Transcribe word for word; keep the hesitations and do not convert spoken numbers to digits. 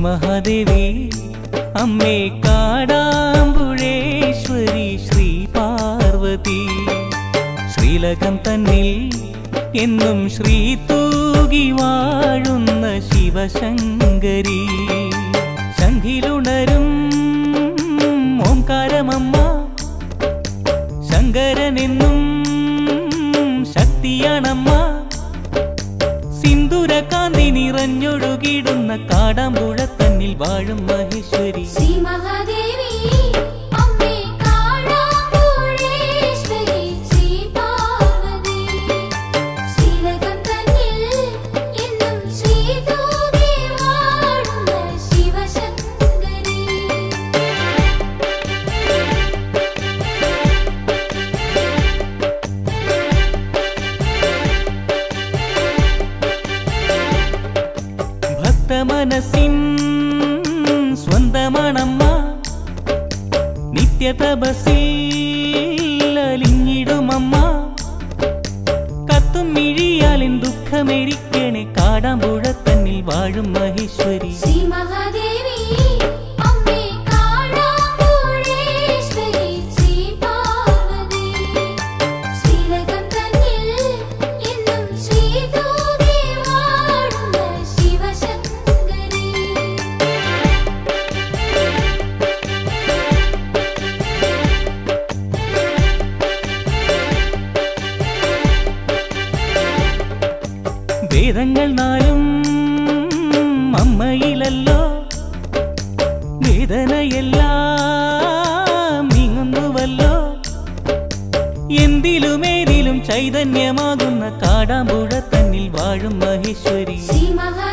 ശ്രീമഹാദേവി അമ്മേ കാടാമ്പുഴേശ്വരി ശ്രീ പാർവതി ശ്രീലകം തന്നിൽ എന്നും ശ്രീ തൂകി വാഴുന്ന ശിവശങ്കരി ശംഖിലുണരും ഓംകാരമമ്മ ശങ്കരനെന്നും ശക്തിയാണമ്മ സിന്ദൂരകാന്തി നിറഞ്ഞൊഴുകിടുന്ന കാടാമ്പുഴ തന്നിൽ വാഴും മഹേശ്വരി ശ്രീമഹാദേവി അമ്മേ കാടാമ്പുഴേശ്വരി ശ്രീ പാർവതി ശ്രീലകം തന്നിൽ എന്നും ശ്രീ തൂകി വാഴുന്ന ശിവശങ്കരി ഭക്തമനസ്സിൻ സ്വന്തമാണമ്മ നിത്യതപസ്സിൽ അലിഞ്ഞിടുമമ്മ കത്തും മിഴിയാലിൻ ദുഃഖമെരിക്കണേ കാടാമ്പുഴ തന്നിൽ വാഴും മഹേശ്വരി ശ്രീമഹാദേവി അമ്മേ കാടാമ്പുഴേശ്വരി ശ്രീ പാർവതി ശ്രീലകം തന്നിൽ എന്നും ശ്രീ തൂകി വാഴുന്ന ശിവശങ്കരി വേദങ്ങൾ നാലും അമ്മയിലല്ലോ വേദനയെല്ലാം നീങ്ങുന്നുവല്ലോ എന്തിലുമേതിലും ചൈതന്യമാകുന്ന കാടാമ്പുഴ തന്നിൽ വാഴും മഹേശ്വരി ശ്രീമഹാ